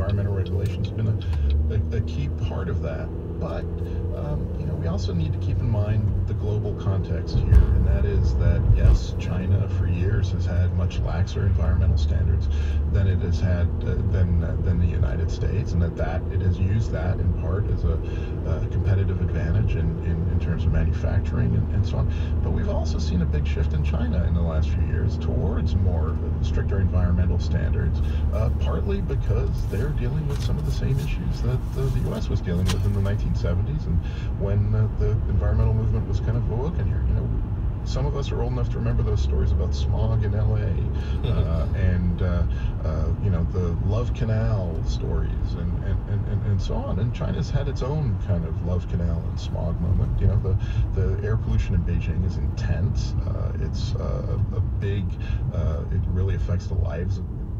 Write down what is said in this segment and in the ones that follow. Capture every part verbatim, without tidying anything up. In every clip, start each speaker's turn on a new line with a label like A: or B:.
A: environmental regulation has been a, a, a key part of that. But um, you know, we also need to keep in mind the global context here, and that is that yes, China for years has had much laxer environmental standards than it has had uh, than uh, than the United States, and that that it has used that in part as a, a competitive advantage in, in, in terms of manufacturing and, and so on. But we've also seen a big shift in China in the last few years towards more stricter environmental standards, uh, partly because they're dealing with some of the same issues that uh, the U S was dealing with in the nineteen seventies and when uh, the environmental movement was kind of awoken here. You know, some of us are old enough to remember those stories about smog in L A uh, and uh, uh, you know, the Love Canal stories and, and, and, and so on. And China's had its own kind of Love Canal and smog moment. You know, the, the air pollution in Beijing is intense. Uh, it's uh, a big, uh, it really affects the lives of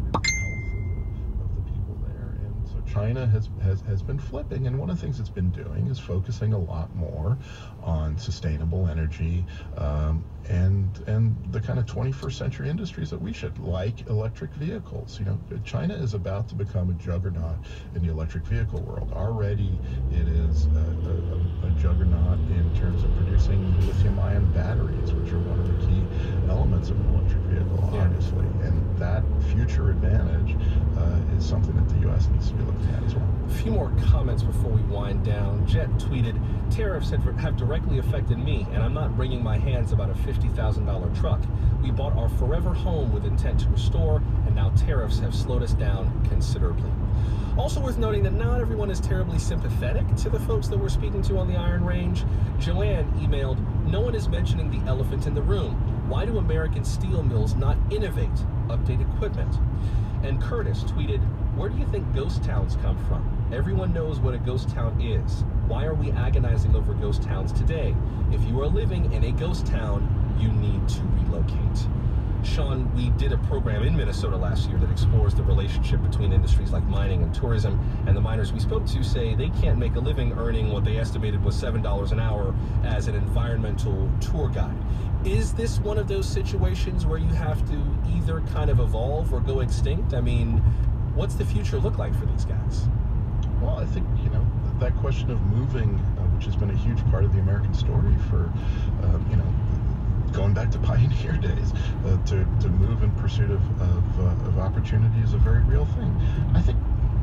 A: China has, has, has been flipping, and one of the things it's been doing is focusing a lot more on sustainable energy um, and and the kind of twenty-first century industries that we should, like electric vehicles. You know, China is about to become a juggernaut in the electric vehicle world. Already it is a, a, a juggernaut in terms of producing lithium-ion batteries, which are one of the key elements of an electric vehicle, obviously. And that future advantage uh, is something that the U S needs to be looking at as well.
B: A few more comments before we wind down. Jet tweeted, tariffs have directly affected me, and I'm not wringing my hands about a fifty thousand dollar truck. We bought our forever home with intent to restore, and now tariffs have slowed us down considerably. Also worth noting that not everyone is terribly sympathetic to the folks that we're speaking to on the Iron Range. Joanne emailed, no one is mentioning the elephant in the room. Why do American steel mills not innovate, update equipment? And Curtis tweeted, where do you think ghost towns come from? Everyone knows what a ghost town is. Why are we agonizing over ghost towns today? If you are living in a ghost town, you need to relocate. Sean, we did a program in Minnesota last year that explores the relationship between industries like mining and tourism, and the miners we spoke to say they can't make a living earning what they estimated was seven dollars an hour as an environmental tour guide. Is this one of those situations where you have to either kind of evolve or go extinct? I mean, what's the future look like for these guys?
A: Well, I think, you know, that question of moving, uh, which has been a huge part of the American story for, uh, you know, going back to pioneer days, uh, to, to move in pursuit of, of, uh, of opportunity is a very real thing. I think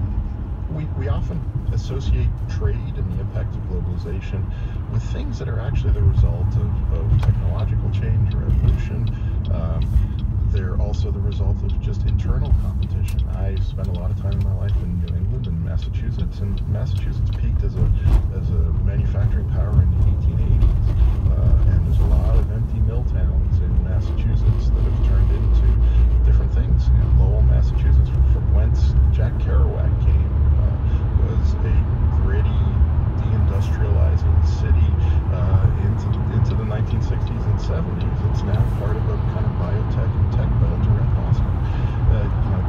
A: we, we often associate trade and the impact of globalization with things that are actually the result of, of technological change or evolution. Um, they're also the result of just internal competition. I spent a lot of time in my life in New England and Massachusetts, and Massachusetts peaked as a as a manufacturing power in the eighteen eighties, uh, and there's a lot of empty mill towns in Massachusetts that have turned into different things. You know, Lowell, Massachusetts, from whence Jack Kerouac came, uh, was a gritty, deindustrializing city uh, into into the nineteen sixties and seventies. It's now part of a kind of biotech and tech belt around Boston. Uh, you know,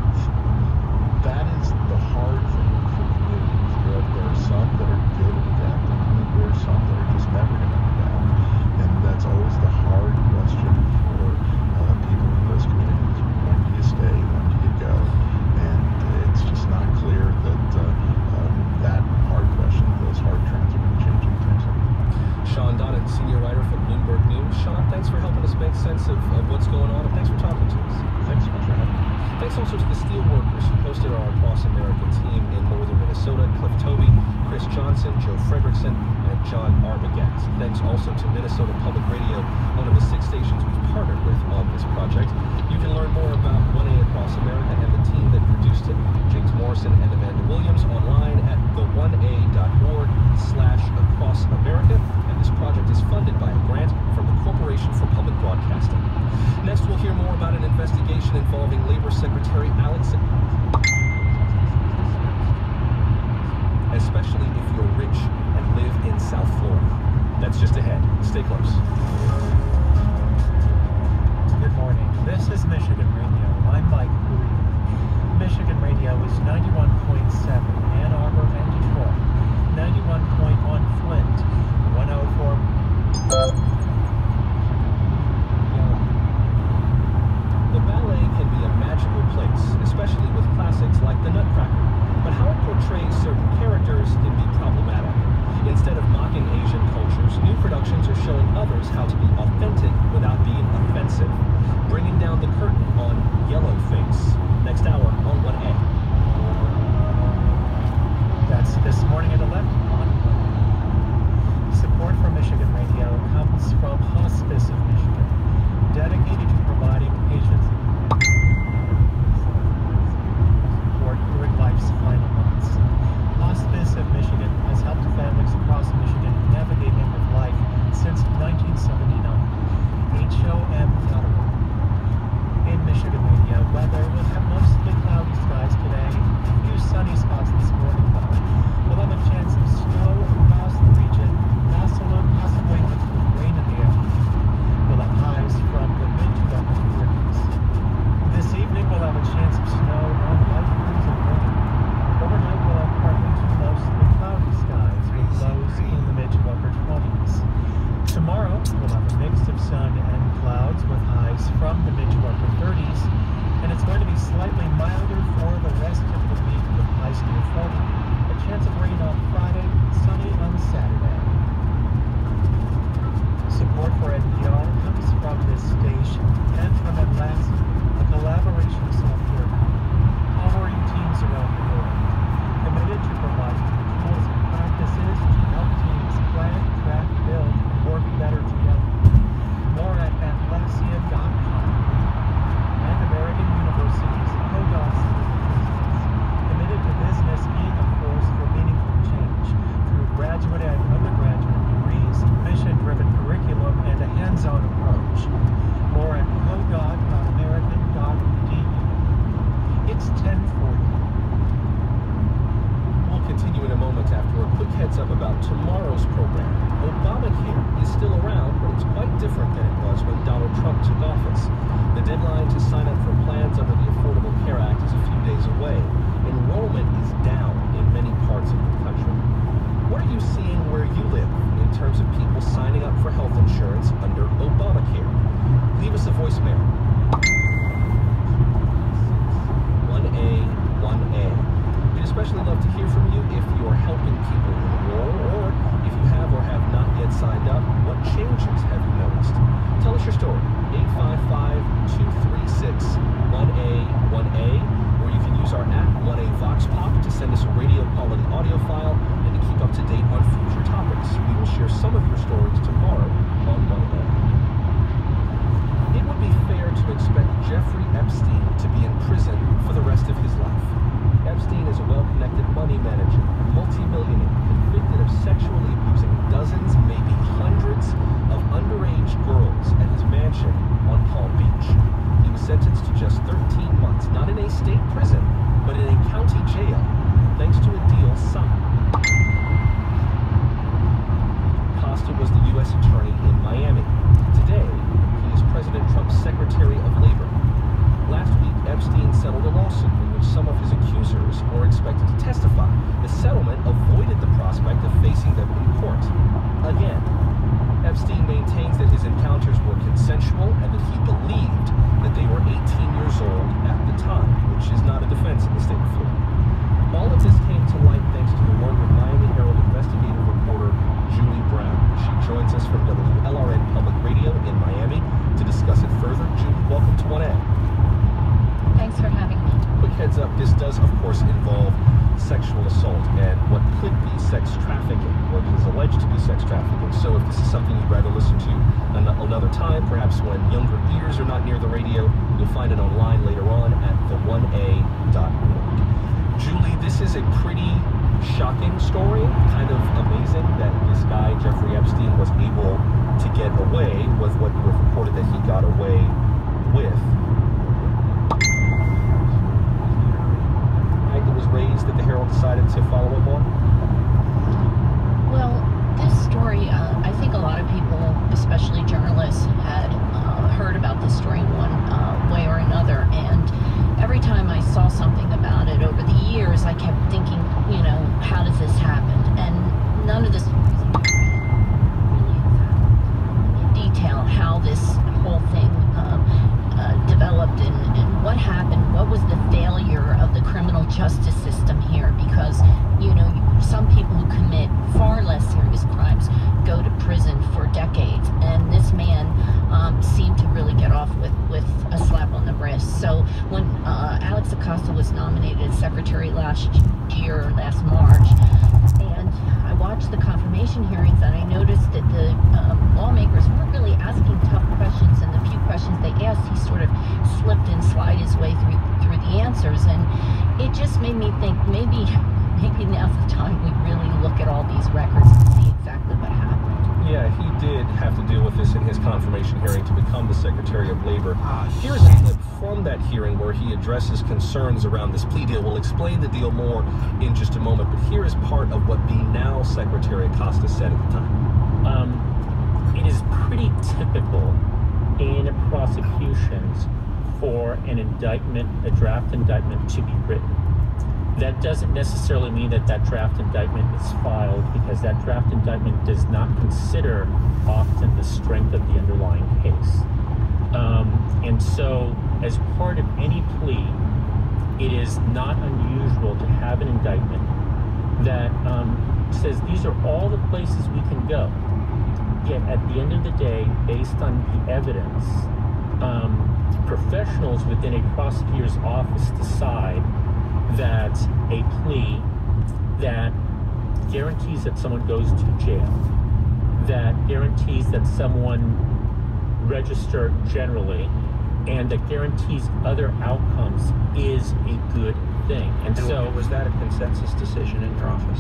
A: that is the hard thing for communities. There are, there are some that are good at adapting, and there are some that are just never going to adapt. And that's always the hard question for uh, people in those communities. When do you stay? When do you go? And it's just not clear that uh, um, that hard question, those hard trends are going to change anytime soon.
B: Sean Donnan, senior writer for Bloomberg News. Sean, thanks for helping us make sense of, of what's going on, and thanks for talking to us.
A: Thanks so much for having me.
B: Thanks also to the steelworkers who hosted our Across America team in northern Minnesota, Cliff Toby, Chris Johnson, Joe Fredrickson, and John Arbogast. Thanks also to Minnesota Public Radio, one of the six stations we've partnered with on this project. You can learn more about one A Across America and the team that produced it, James Morrison and Amanda Williams, online at the one a dot org slash across America. And this project is funded by a grant from the Corporation for Public Broadcasting. Next, we'll hear more about an investigation involving Labor Secretary Alex, especially if you're rich and live in South Florida. That's just ahead. Stay close.
C: Good morning. This is Michigan Radio. I'm Mike Hui. Michigan Radio is ninety-one point seven Ann Arbor and Detroit, ninety-one point one Flint, one oh four.
B: The ballet can be a magical place, especially heads up about tomorrow's program. Obamacare is still around, but it's quite different than it was when Donald Trump took office. The deadline to sign up for plans under the Affordable Care Act is a few days away. Enrollment is down in many parts of the country. What are you seeing where you live in terms of people signing up for health insurance under Obamacare? Leave us a voicemail. one A, one A. We'd especially love to hear from you if you're helping people enroll, or if you have or have not yet signed up, what changes have you noticed? Tell us your story. eight five five, two three six, one A one A, or you can use our app, one A Vox Pop, to send us a radio quality audio file and to keep up to date on future topics. We will share some of your stories tomorrow on one A. It would be fair to expect Jeffrey Epstein to be in prison for the rest of his life. Epstein is a well-connected money manager, multi-millionaire, convicted of sexually abusing dozens, maybe hundreds, of underage girls at his mansion on Palm Beach. He was sentenced to just thirteen months, not in a state prison, but in a county jail, thanks to a deal signed. Costa was the U S attorney in Miami. Today, he is President Trump's Secretary of Labor. Last week, Epstein settled a lawsuit in which some of his accusers were expected to testify. The settlement avoided the prospect of facing them in court. Again, Epstein maintains that his encounters were consensual and that he believed that they were eighteen years old at the time, which is not a defense in the state of Florida. All of this came to light thanks to the work of Miami Herald investigative reporter Julie Brown. She joins us from W L R N Public Radio in Miami to discuss it further. Julie, welcome to one A.
D: Thanks for having me.
B: Quick heads up, this does of course involve sexual assault and what could be sex trafficking, what is alleged to be sex trafficking. So if this is something you'd rather listen to an another time, perhaps when younger ears are not near the radio, you'll find it online later on at the one A dot org. Julie, this is a pretty shocking story, kind of amazing that this guy, Jeffrey Epstein, was able to get away with what you have reported that he got away with. Was raised that the Herald decided to follow up on?
D: Well, this story, uh, I think a lot of people, especially journalists, had uh, heard about this story in one uh, way or another, and every time I saw something about it over the years, I kept thinking, you know, how does this happen? And none of the stories really in detail how this whole thing uh, uh, developed and, and what happened, what was the failure of the criminal justice system here, because, you know, some people who commit far less serious crimes go to prison for decades, and this man um, seemed to really get off with, with a slap on the wrist. So when uh, Alex Acosta was nominated as secretary last year, last March, and I watched the confirmation hearings, and I noticed that the um, lawmakers weren't really asking tough questions, and the few questions they asked, he sort of slipped and slid his way through through the answers, and it just made me think maybe maybe now's the time we really look at all these records and see exactly what happened.
B: Yeah, he did have to deal with this in his confirmation hearing to become the Secretary of Labor. Here's a clip from that hearing where he addresses concerns around this plea deal. We'll explain the deal more in just a moment, but here is part of what the now Secretary Acosta said at the time.
E: Um, it is pretty typical in prosecutions for an indictment, a draft indictment, to be written. That doesn't necessarily mean that that draft indictment is filed, because that draft indictment does not consider often the strength of the underlying case. Um, and so, as part of any plea, it is not unusual to have an indictment that um, says these are all the places we can go. Yet at the end of the day, based on the evidence, um, professionals within a prosecutor's office decide that a plea that guarantees that someone goes to jail, that guarantees that someone register generally, and that guarantees other outcomes is a good thing. And, and so,
F: was that a consensus decision in your office?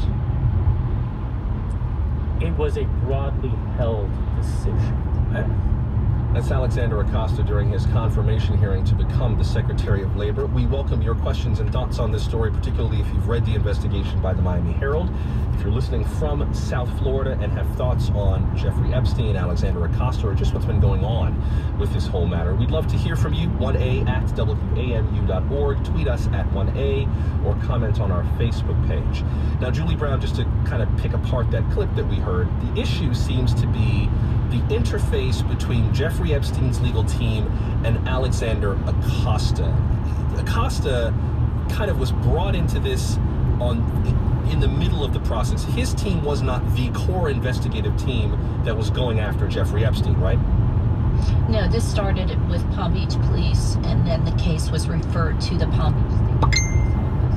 E: It was a broadly held decision.
F: Okay.
B: That's Alexander Acosta during his confirmation hearing to become the Secretary of Labor. We welcome your questions and thoughts on this story, particularly if you've read the investigation by the Miami Herald. If you're listening from South Florida and have thoughts on Jeffrey Epstein, Alexander Acosta, or just what's been going on with this whole matter, we'd love to hear from you. one A at W A M U dot org. Tweet us at one A or comment on our Facebook page. Now, Julie Brown, just to kind of pick apart that clip that we heard, the issue seems to be the interface between Jeffrey Epstein's legal team and Alexander Acosta. Acosta kind of was brought into this on in the middle of the process. His team was not the core investigative team that was going after Jeffrey Epstein, right?
D: No, this started with Palm Beach Police, and then the case was referred to the Palm Beach State Attorney's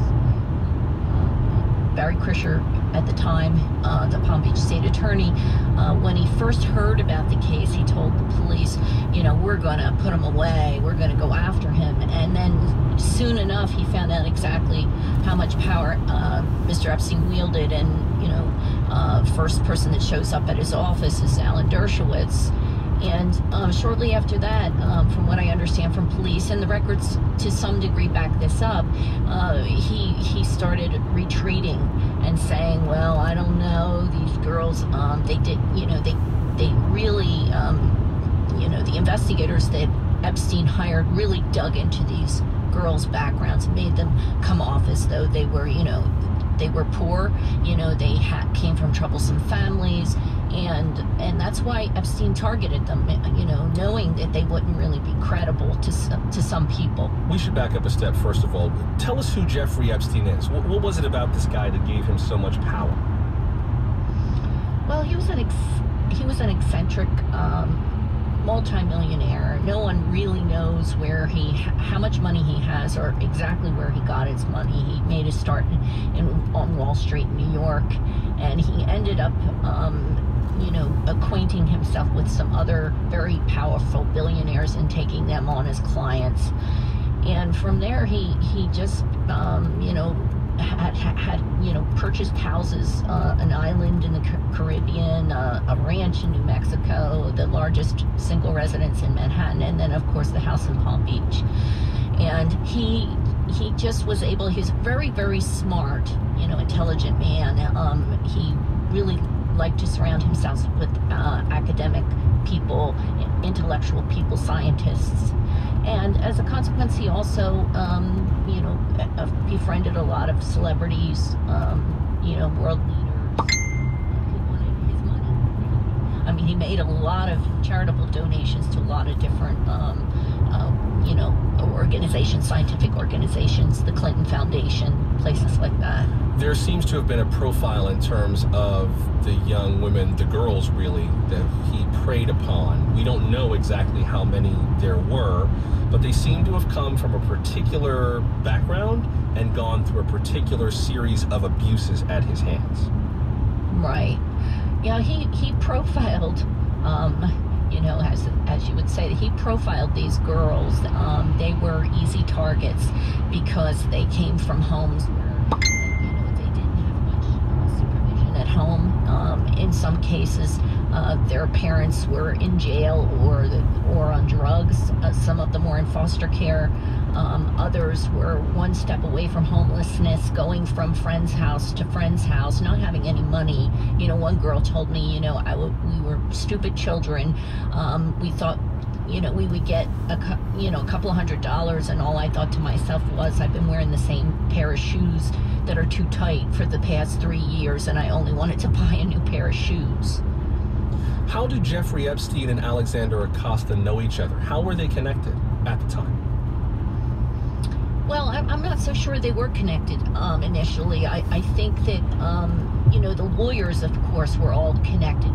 D: Office. Barry Krischer, at the time, uh, the Palm Beach State Attorney, uh, when he first heard about the case, he told the police, you know, we're going to put him away, we're going to go after him. And then soon enough, he found out exactly how much power uh, Mister Epstein wielded. And, you know, uh, first person that shows up at his office is Alan Dershowitz. And um, shortly after that, um, from what I understand from police, and the records to some degree back this up, uh, he he started retreating and saying, well, I don't know, these girls, um, they did, you know, they, they really, um, you know, the investigators that Epstein hired really dug into these girls' backgrounds and made them come off as though they were, you know, they were poor, you know, they had, came from troublesome families, and and that's why Epstein targeted them, you know, knowing that they wouldn't really be credible to some, to some people.
B: We should back up a step, first of all. Tell us who Jeffrey Epstein is. What, what was it about this guy that gave him so much power?
D: Well, he was an ex he was an eccentric um, multi-millionaire. No one really knows where he, how much money he has, or exactly where he got his money. He made his start in, in on Wall Street, New York, and he ended up, um, you know, acquainting himself with some other very powerful billionaires and taking them on as clients. And from there, he he just, um, you know, had, had, you know, purchased houses, uh, an island in the Caribbean, uh, a ranch in New Mexico, the largest single residence in Manhattan, and then, of course, the house in Palm Beach. And he he just was able, he's very, very smart, you know, intelligent man. Um, he really liked to surround himself with uh, academic people, intellectual people, scientists. And as a consequence, he also, um, you know, befriended a lot of celebrities, um, you know, world leaders. He wanted his money. I mean, he made a lot of charitable donations to a lot of different, um, uh, you know, organizations, scientific organizations, the Clinton Foundation, places like that.
B: There seems to have been a profile in terms of the young women, the girls really, that he preyed upon. We don't know exactly how many there were, but they seem to have come from a particular background and gone through a particular series of abuses at his hands.
D: Right. Yeah, he, he profiled, um, you know, as, as you would say, he profiled these girls. Um, they were easy targets because they came from homes where, you know, they didn't have much uh, supervision at home. Um, in some cases, uh, their parents were in jail or or on drugs. Uh, some of them were in foster care. Um, others were one step away from homelessness, going from friend's house to friend's house, not having any money. You know, one girl told me, you know, I w we were stupid children. Um, we thought, you know, we would get a, you know, a couple of hundred dollars, and all I thought to myself was, I've been wearing the same pair of shoes that are too tight for the past three years, and I only wanted to buy a new pair of shoes.
B: How did Jeffrey Epstein and Alexander Acosta know each other? How were they connected at the time?
D: Well, I'm not so sure they were connected um, initially. I, I think that, um, you know, the lawyers, of course, were all connected.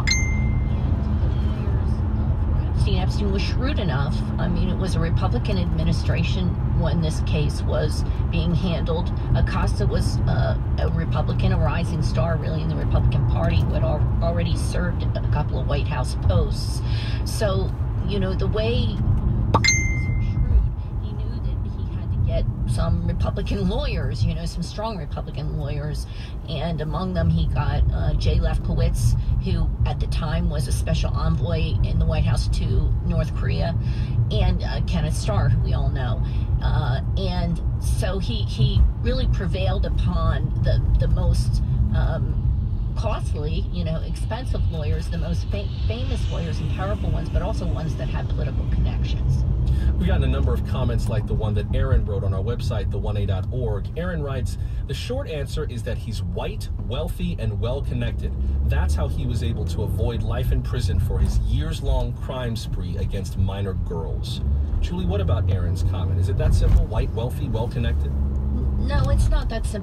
D: Epstein, Epstein was shrewd enough. I mean, it was a Republican administration when this case was being handled. Acosta was uh, a Republican, a rising star, really, in the Republican Party, who had al already served a couple of White House posts. So, you know, the way he was so shrewd, he knew that he had to get some Republican lawyers, you know, some strong Republican lawyers. And among them, he got uh, Jay Lefkowitz, who at the time was a special envoy in the White House to North Korea, and uh, Kenneth Starr, who we all know. Uh, and so he, he really prevailed upon the, the most um, costly, you know, expensive lawyers, the most fa famous lawyers and powerful ones, but also ones that had political connections.
B: We've gotten a number of comments like the one that Aaron wrote on our website, the one a dot org. Aaron writes, the short answer is that he's white, wealthy, and well-connected. That's how he was able to avoid life in prison for his years-long crime spree against minor girls. Julie, what about Aaron's comment? Is it that simple? White, wealthy, well-connected?
D: No, it's not that simple.